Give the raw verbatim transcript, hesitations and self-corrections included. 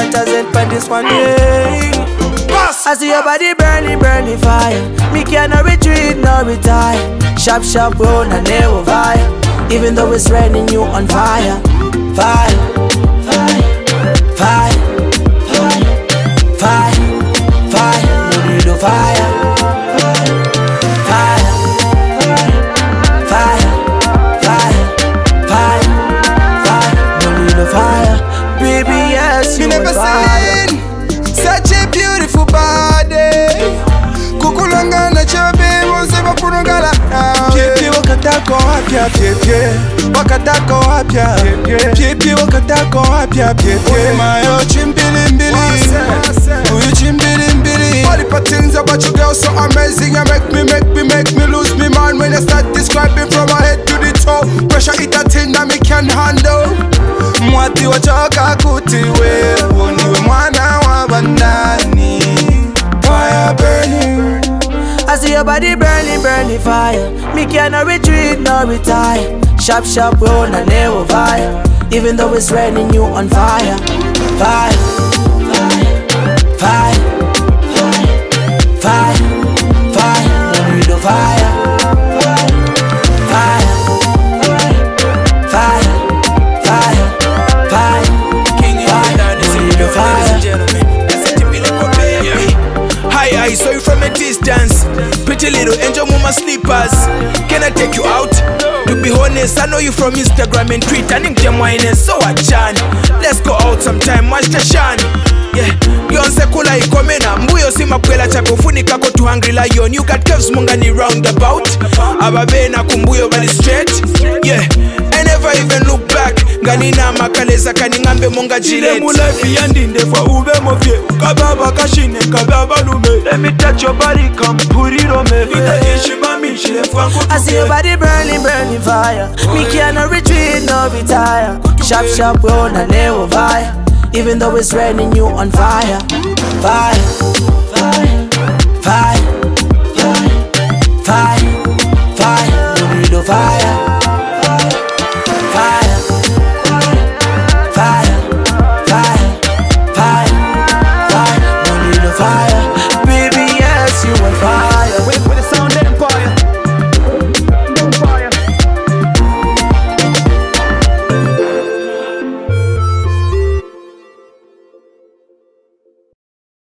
Lighters and pan this one, yeah. I see your body burning, burning fire. Me cannot retreat, nor retire. Sharp, sharp, roll and never fire. Even though it's raining, you on fire. Fire, fire, fire, fire, fire, no need no fire. Fire, fire, fire, fire, fire, no need no fire. Baby, yes, you never seen such a beautiful body. Kukulanga na chabe wonzeba kunongala. Pipi wakatako apya pipi, wakatako apya pipi, wakatako apya pipi. Mayo chimbili mbili, uyu chimbili mbili. All the things about you girl so amazing. You make me, make me, make me lose me mind when I start describing from my head to the toe. Pressure it a thing that me can handle. Mwati wachoka kutiwe, woniwe mwana wa bandani. Fire burning. I see your body burning, burning fire. Me cannot retreat nor retire. Sharp, sharp, roll and never fire. Even though it's raining, you on fire. Fire, fire, fire, fire, fire, no need no fire. Fire, fire, fire, fire, King fire, no need no fire. Hi, I saw you from a distance. Pretty little angel mama sleepers. Can I take you out? To be honest, I know you from Instagram and Twitter. Ning wine so I chan. Let's go out sometime, watch the shan. Yeah, Beyonce kula ikomena. Mbuyo sima kwela chako funika ko to hungry lion. You got curves mungani roundabout. Ababena kumbuyo bali straight. Yeah, I never even look back. Ganina makaleza kaningambe monga jile mulefi yandinde fa ube mofye. Kababa kashine kababa lume. Let me touch your body, come put it on me. I see your body burning, burning fire. Me cannot retreat nor retire. Sharp, sharp, roll and never fire. Even though it's raining, you on fire. Fire.